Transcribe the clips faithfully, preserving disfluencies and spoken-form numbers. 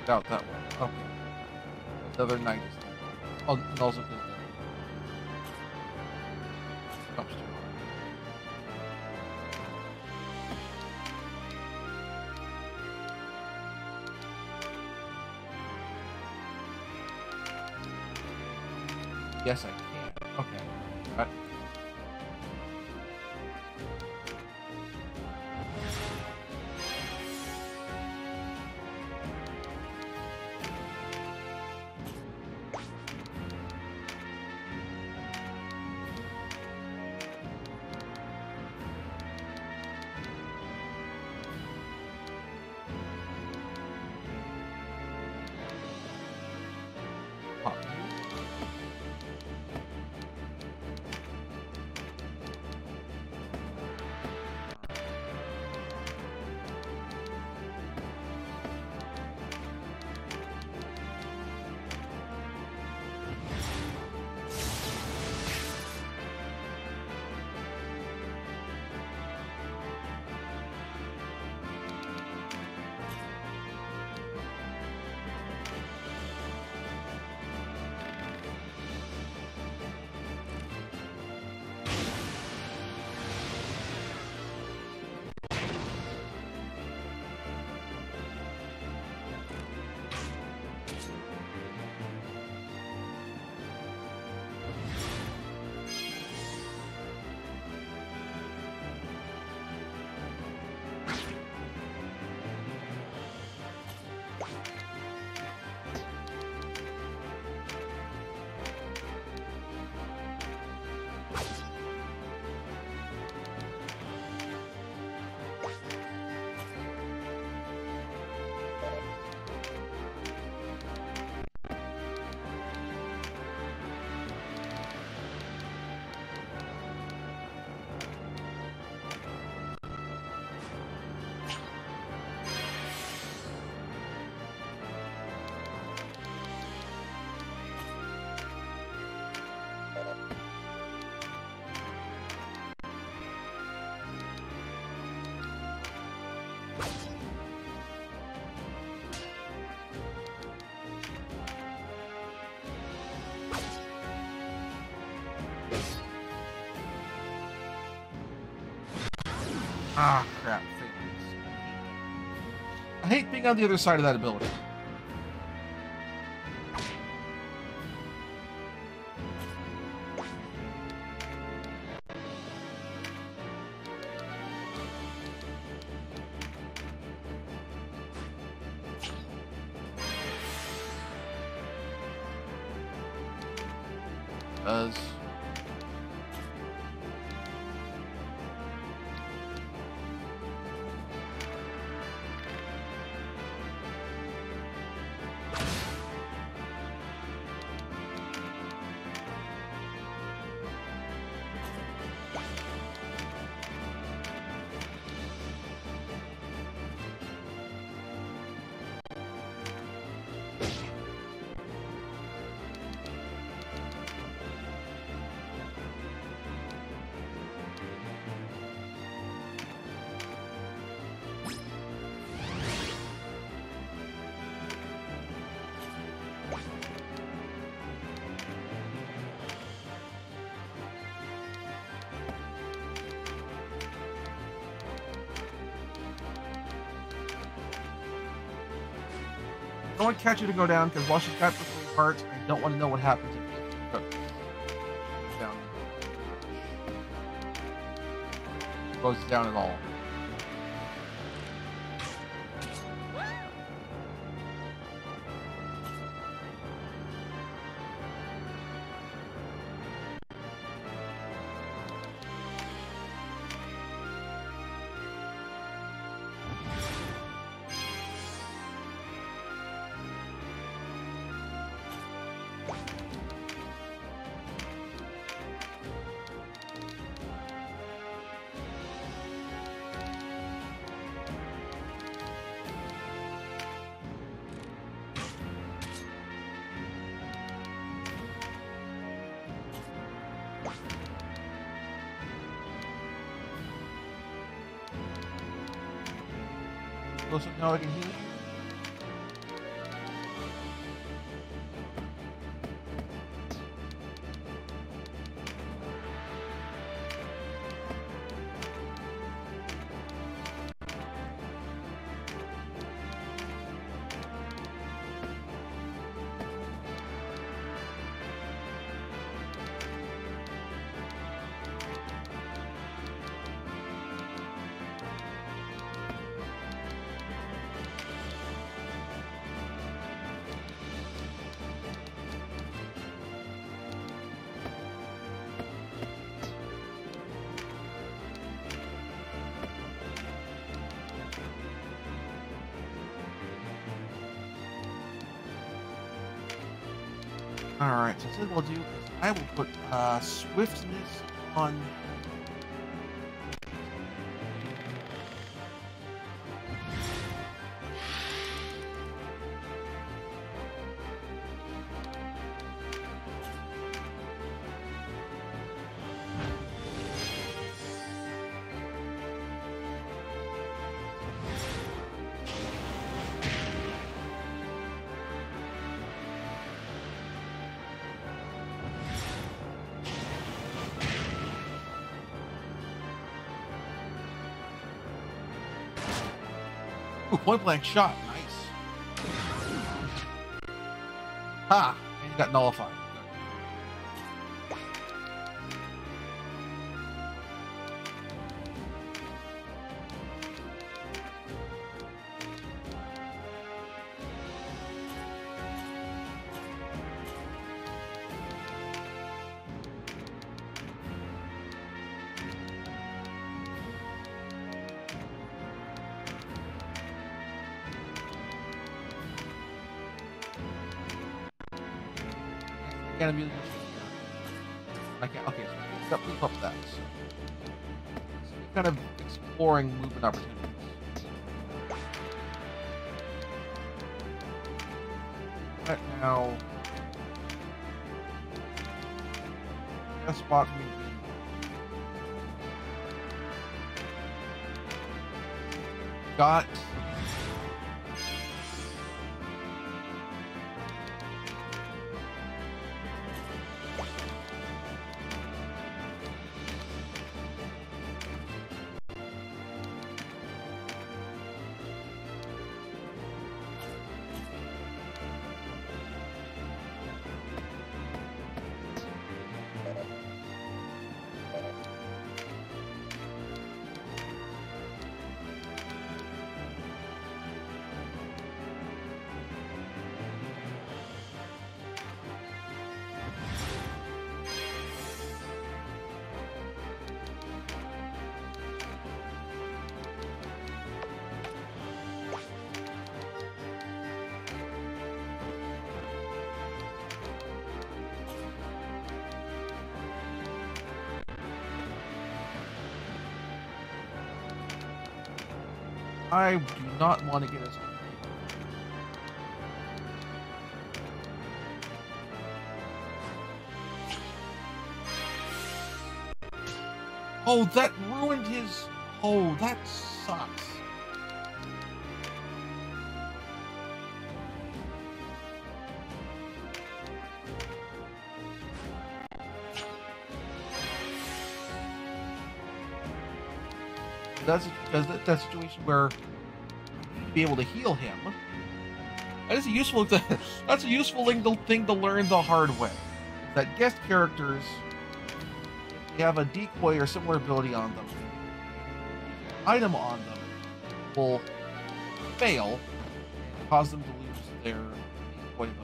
out that way. Okay. Another knight is there. Oh, and also because the jumps too high. Yes, I can. Okay. Got it. Pop. Ah, crap. Failings. I hate being on the other side of that ability. Does. I don't want to catch you to go down because while she's got the three hearts, I don't want to know what happens if it goes down. Goes down at all. Listen, now I can hear you. Alright, so what we'll do is I will put uh, swiftness on. Ooh, point blank shot. Nice. Ha! And you got nullified. Can't immediately I can't. Okay, so let's flip up that. So, so kind of exploring movement opportunities. Right now, best spot for me to be. Got. I do not want to get us. Oh, that ruined his. Oh, that sucks. That's because that, that situation where you'd be able to heal him. That is a useful. That's a useful thing to, thing to learn the hard way. That guest characters, if they have a decoy or similar ability on them, item on them will fail and cause them to lose their decoy ability.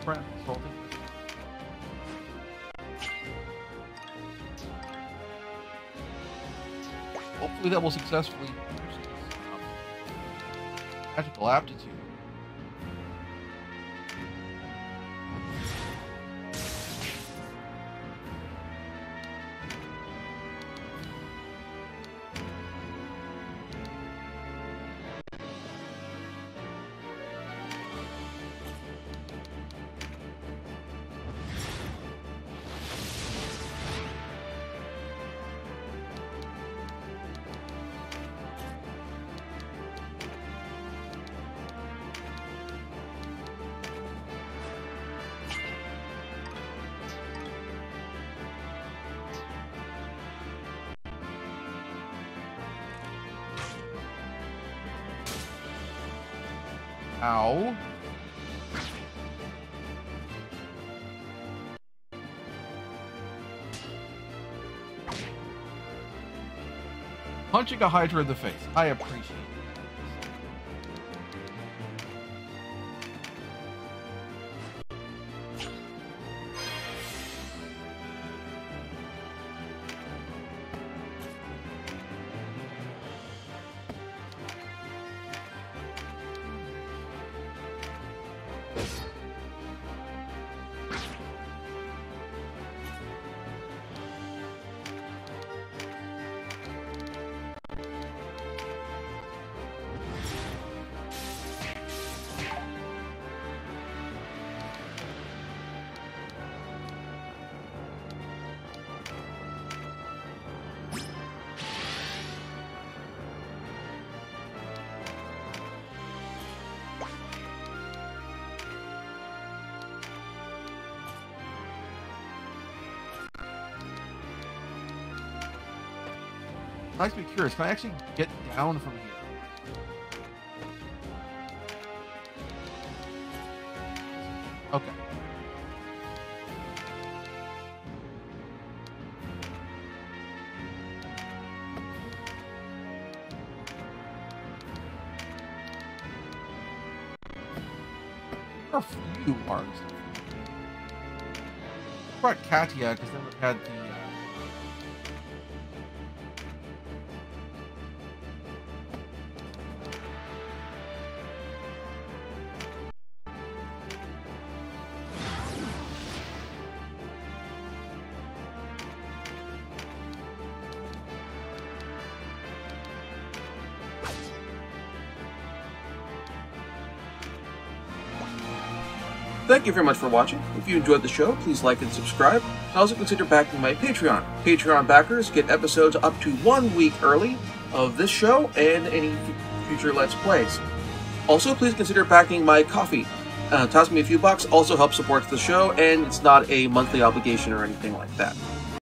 friend. So I'll take this. Hopefully that will successfully boost his um, magical aptitude. Ow. Punching a Hydra in the face. I appreciate it. I'd like to be curious. Can I actually get down from here? Okay. There are a few arms. I brought Katia because then we had the. Uh, Thank you very much for watching. If you enjoyed the show, please like and subscribe. Also consider backing my Patreon. Patreon backers get episodes up to one week early of this show and any future Let's Plays. Also, please consider backing my Ko-fi. Uh, toss me a few bucks, also helps support the show, and it's not a monthly obligation or anything like that.